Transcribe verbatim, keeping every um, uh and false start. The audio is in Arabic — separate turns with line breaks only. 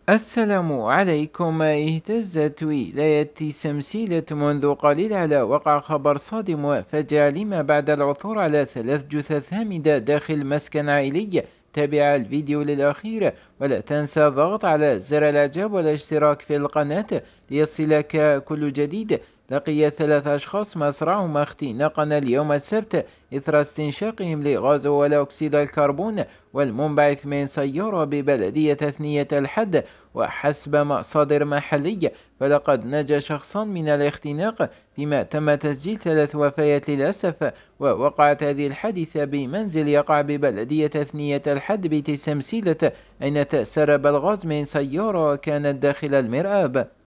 السلام عليكم. اهتزت ولاية سمسيلة منذ قليل على وقع خبر صادم وفجأة لما بعد العثور على ثلاث جثث هامدة داخل مسكن عائلي. تابع الفيديو للأخير ولا تنسى الضغط على زر الإعجاب والاشتراك في القناة ليصلك كل جديد. لقي ثلاث أشخاص مصرعهم اختناقا اليوم السبت إثر استنشاقهم لغاز ولا أكسيد الكربون والمنبعث من سيارة ببلدية ثنية الحد. وحسب مصادر محلية فلقد نجا شخصان من الاختناق، فيما تم تسجيل ثلاث وفيات للأسف. ووقعت هذه الحادثة بمنزل يقع ببلدية ثنية الحد بتسمسيلة، أين تسرب الغاز من سيارة كانت داخل المرآب.